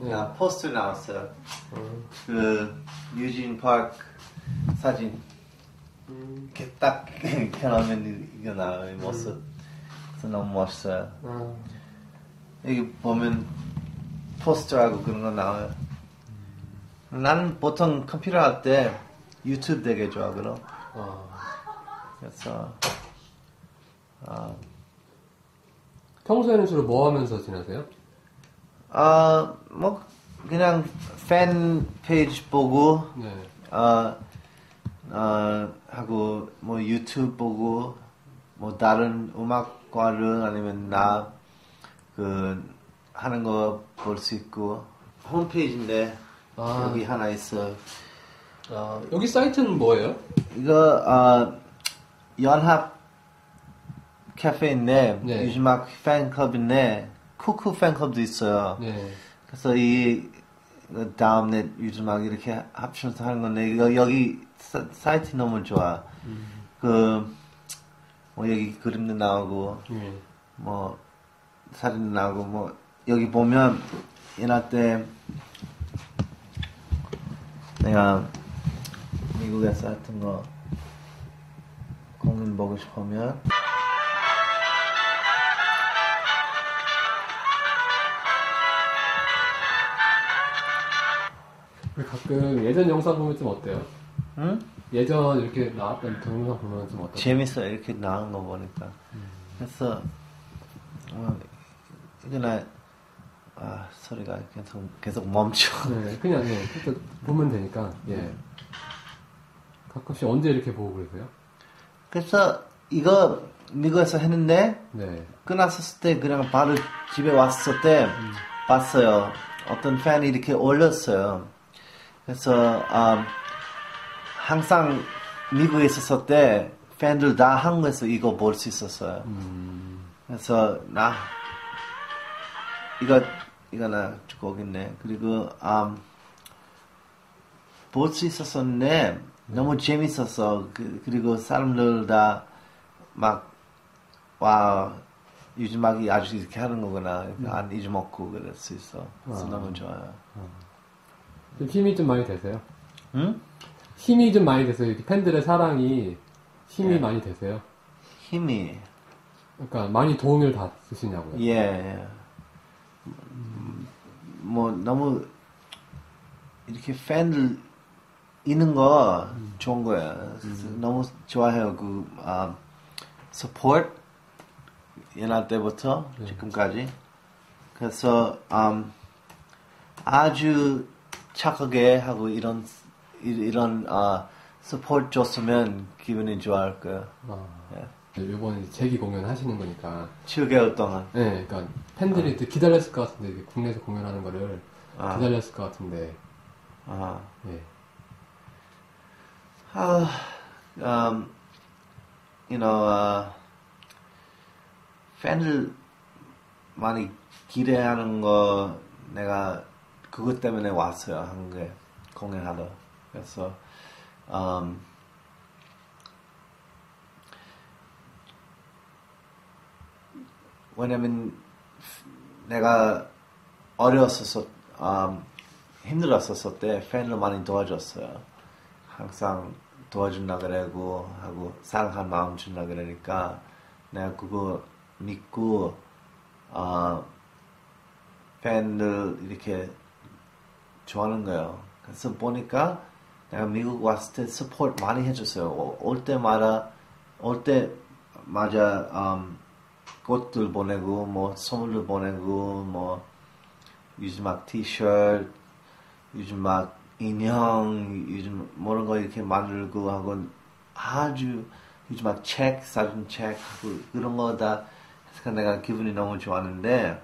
포스터 나왔어요. 그 유진 파크 사진. 이렇게 딱 켜놓으면 이거 나와요, 모습. 그래서 너무 멋있어요. 여기 보면 포스터하고 그런 거 나와요. 나는 보통 컴퓨터 할 때 유튜브 되게 좋아하거든. 그래서 평소에는 주로 뭐 하면서 지내세요? 뭐 그냥 팬 페이지 보고 하고 뭐 유튜브 보고 뭐 다른 음악과를 아니면 나 그 하는 거 볼 수 있고 홈페이지인데 여기 하나 있어. 여기 사이트는 뭐예요? 이거 연합 카페인데 네. 유즈막 팬클럽인데 쿠쿠 팬클럽도 있어요. 네. 그래서 이 다음에 유즈막 이렇게 합쳐서 하는 건데 이거 여기 사이트 너무 좋아. 그 뭐 여기 그림도 나오고 뭐 사진도 나오고 뭐 여기 보면 이날 때 내가 미국에서 했던 거 공연 보고 싶으면 가끔 예전 영상 보면 좀 어때요? 응? 예전 이렇게 나왔던 동영상 보면 좀 어때요? 재밌어 이렇게 나온 거 보니까. 그래서 이거나 소리가 계속 멈춰. 네, 그냥 그때 보면 되니까. 가끔씩 언제 이렇게 보고 그러세요? 그래서 이거 미국에서 했는데 끝났을 때 그냥 바로 집에 왔을 때 봤어요. 어떤 팬이 이렇게 올렸어요. 그래서 항상 미국에 있었을 때 팬들 다 한국에서 이거 볼 수 있었어요. 그래서 이거 나 주고 있네. 그리고 볼 수 있었었는데 너무 재밌었어. 그리고 사람들 다 막 유즈막이 아주 이렇게 하는 거구나. 안 잊어먹고 그럴 수 있어. 그래서 너무 좋아요. 좀 힘이 좀 많이 되세요? 응? 힘이 좀 많이 되세요? 이렇게 팬들의 사랑이 힘이 많이 되세요? 힘이. 그러니까 많이 도움을 다 쓰시냐고요? 예. 뭐 너무 이렇게 팬들 있는 거 좋은 거야. 너무 좋아해요. 그 support 옛날 때부터 지금까지. 그래서 아주 착하게 하고 이런 support 줬으면 기분이 좋아할 거야. 이번에 재기 공연 하시는 거니까 7개월 동안. 네, 그러니까 팬들이 기다렸을 것 같은데 국내에서 공연하는 거를 기다렸을 것 같은데. 팬들 많이 기대하는 거 내가 그것 때문에 왔어요. 한국에 공연하러. 그래서 왜냐면 내가 어려웠었어, 힘들었었을 때 팬을 많이 도와줬어요. 항상 도와준다 그러고 하고 사랑한 마음 준다 그러니까 내가 그거 믿고 팬들 이렇게 좋아하는 거예요. 그래서 보니까 내가 미국 왔을 때 서포트 많이 해줬어요. 올 때마다 꽃들 보내고 뭐 선물들 보내고 뭐 요즘 막 티셔츠, 요즘 막 인형, 요즘 모든 거 이렇게 만들고 하고 아주 요즘 막 사진 책 하고 그런 거 다 해서 내가 기분이 너무 좋았는데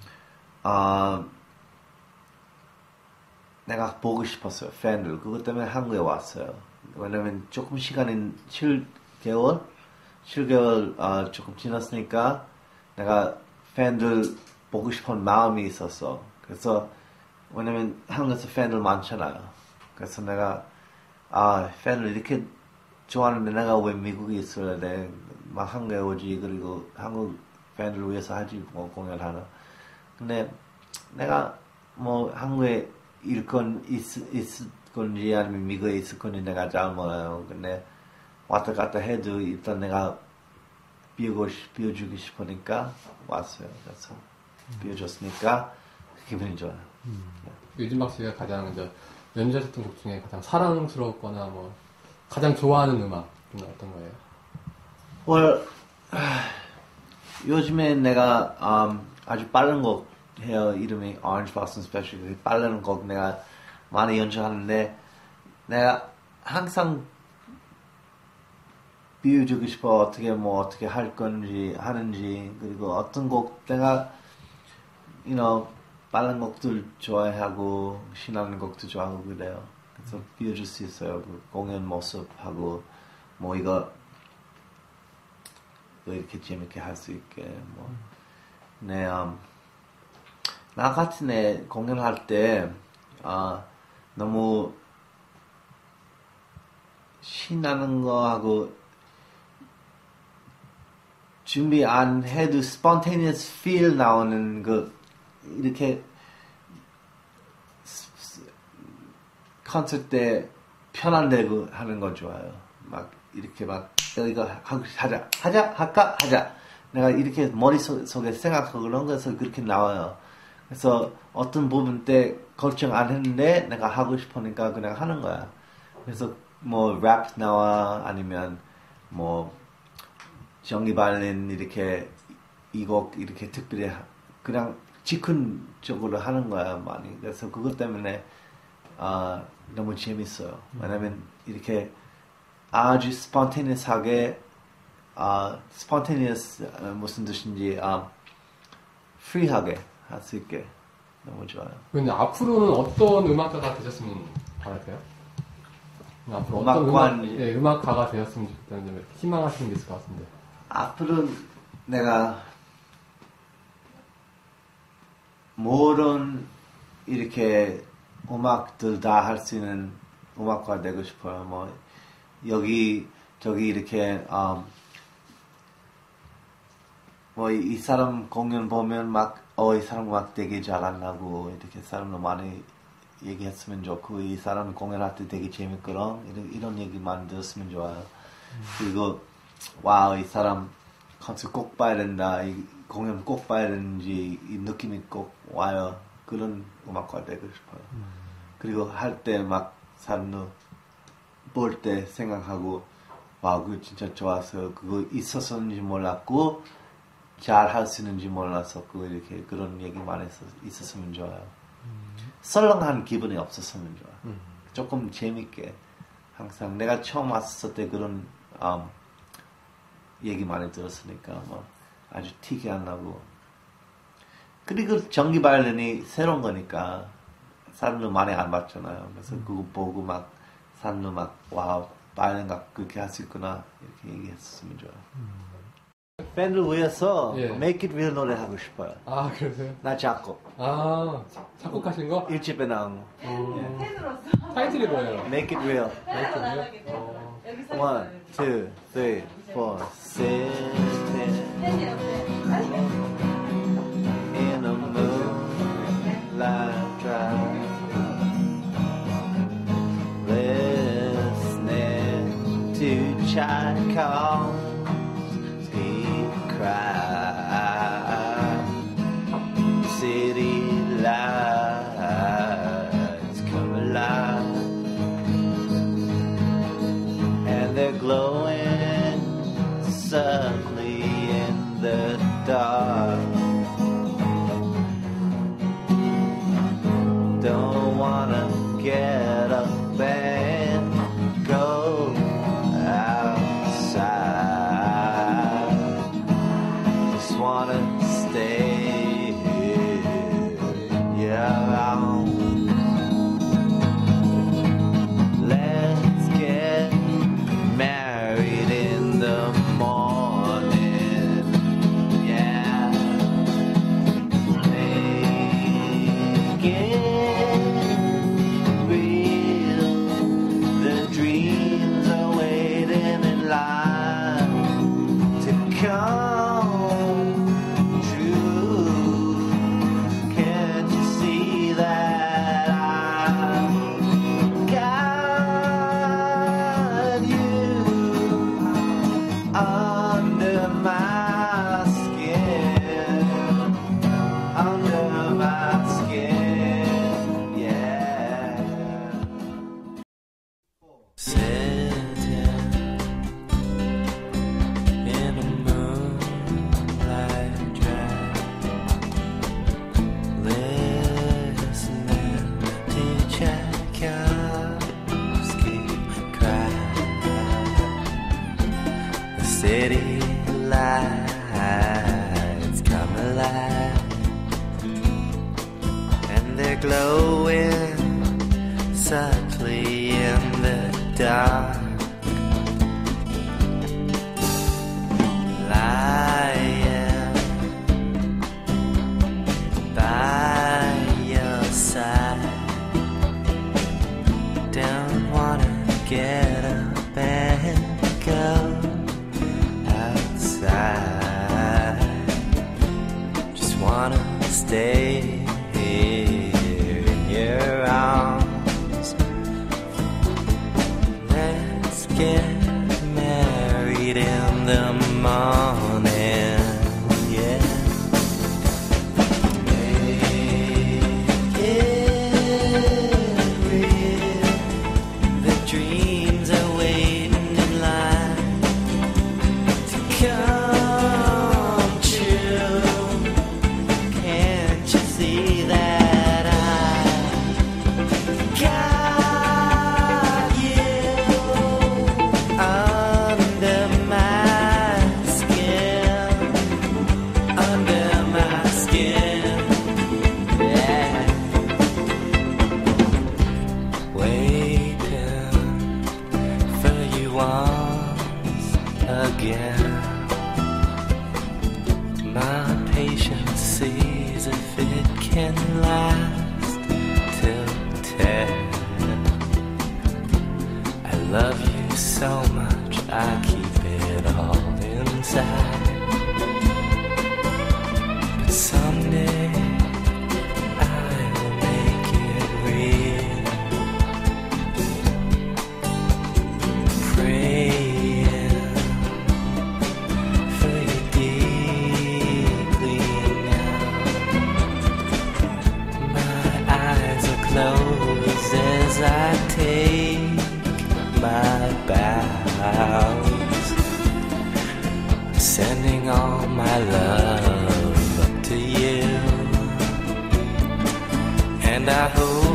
내가 보고 싶었어요. 팬들. 그것 때문에 한국에 왔어요. 왜냐면 조금 시간이 7개월 조금 지났으니까 내가 팬들 보고 싶은 마음이 있었어. 그래서 왜냐면 한국에서 팬들 많잖아요. 그래서 내가 팬을 이렇게 좋아하는데 내가 왜 미국에 있어야 돼? 막 한국에 오지. 그리고 한국 팬들 위해서 하지 뭐 공연하나. 근데 내가 뭐 한국에 있을 건지 아니면 미국에 있을 건지 내가 잘 몰라요. 근데 왔다 갔다 해도 일단 내가 비워주고 싶으니까 왔어요. 그래서 비워줬으니까 기분이 좋아요. 유진박 씨가 가장 이제 연주하셨던 곡 중에 가장 사랑스러웠거나 뭐 가장 좋아하는 음악은 어떤 거예요? 요즘에 내가 아주 빠른 곡 해요. 이름이 Orange Blossom Special. 빠른 곡 내가 많이 연주하는데 내가 항상 비워주고 싶어. 어떻게 할 건지 하는지, 그리고 어떤 곡 내가 빠른 곡들 좋아하고 신나는 곡도 좋아하고 그래요. 그래서 비워줄 수 있어요. 그 공연 모습하고 뭐 이거 이렇게 재밌게 할 수 있게 뭐. 네, 나 같은 애 공연할 때 너무 신나는 거 하고 준비 안 해도 spontaneous feel 나오는 그 이렇게 콘서트 때 편안되고 하는 거 좋아요. 막 이렇게 막 이거 하자. 내가 이렇게 머릿속에 생각하고 그런 거에서 그렇게 나와요. 그래서 어떤 부분 때 걱정 안 했는데 내가 하고 싶으니까 그냥 하는 거야. 그래서 뭐 랩 나와 아니면 뭐 정기 발린 이렇게 이 곡 이렇게 특별히 그냥 즉흥적으로 하는 거야 많이. 그래서 그것 때문에 너무 재밌어요. 왜냐면 이렇게 아주 spontaneous하게 spontaneous 무슨 뜻인지 free하게 할 수 있게 너무 좋아요. 근데 앞으로는 어떤 음악가가 되셨으면 바라세요? 앞으로 어떤 음악가가 되었으면 좋겠다는 희망하시는 게 있을 것 같은데. 앞으로는 내가 모든 이렇게 음악들 다 할 수 있는 음악가 되고 싶어요. 뭐 여기 저기 이렇게 뭐 이 사람 공연 보면 막 이 사람 음악 되게 잘한다고 이렇게 사람도 많이 얘기했으면 좋고, 이 사람 공연할 때 되게 재밌거든 이런 얘기 많이 들었으면 좋아요. 그리고 와우, 이 사람 콘서트 꼭 봐야 된다, 이 공연 꼭 봐야 되는지 이 느낌이 꼭 와요. 그런 음악가 되고 싶어요. 그리고 할 때 막 사람도 볼 때 생각하고 와, 그거 진짜 좋았어요. 그거 있었는지 몰랐고 잘 할 수 있는지 몰라서 이렇게 그런 얘기만 있었으면 좋아요. 썰렁한 기분이 없었으면 좋아요. 조금 재밌게 항상 내가 처음 왔을 때 그런 얘기 많이 들었으니까 뭐 아주 티가 안 나고, 그리고 전기 바이올린이 새로운 거니까 사람들 많이 안 봤잖아요. 그래서 그거 보고 막 사람들 막 와우, 바이올린 그렇게 할 수 있구나 이렇게 얘기했으면 좋아요. 팬들 위해서 Make It Real 노래 하고 싶어요. 아, 그러세요? 나 작곡. 작곡하신 거? 1집에 나온 거. 팬으로서. 타이틀이 뭐예요? Make It Real. 따라 나가게 돼. 여기서 1, 2, 3, 4. Sitting 팬이 없대. 아니, in a moonlight drive, listening to Tchaikovsky cry. City lights come alive, and they're glowing subtly in the dark. Don't wanna get up and go outside, just wanna stay here. Let's get married in the morning, yeah. Make it real. glowing subtly in the dark. Lying by your side. Don't wanna get up and go outside. Just wanna stay here in your arms. Let's get married in the morning. Yeah. Make it real. The dreams are waiting in line to come true. Can't you see that I got you under my skin, under my skin, yeah. Waiting for you once again. My patience sees if it can last till 10. I love you so much, I keep it all inside. But someday I will make it real. Praying for you deeply now. My eyes are closed as I take my bows, sending all my love up to you, and I hope